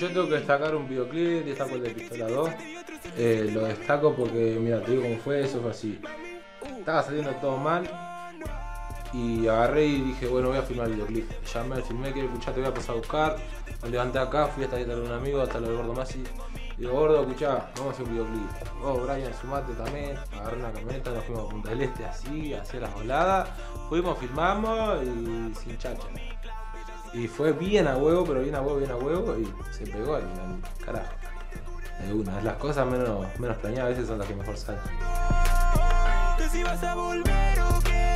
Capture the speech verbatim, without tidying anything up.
yo tengo que destacar un videoclip, destaco el de Pistola dos. Eh, lo destaco porque, mira, te digo cómo fue, eso fue así. Estaba saliendo todo mal y agarré y dije, bueno, voy a filmar el videoclip. Llamé, filmé, quiero escuchar, te voy a pasar a buscar. Me levanté acá, fui hasta ahí a un amigo, hasta lo de Gordo Masi. Digo, Gordo, escuchá, vamos a hacer un videoclip. Oh, Brian, sumate también. Agarré una camioneta, nos fuimos a Punta del Este así, hacia las voladas. Fuimos, filmamos y sin chacha. Y fue bien a huevo, pero bien a huevo, bien a huevo y se pegó al final, carajo. De una, las cosas menos, menos planeadas a veces son las que mejor salen. Que si vas a volver o qué.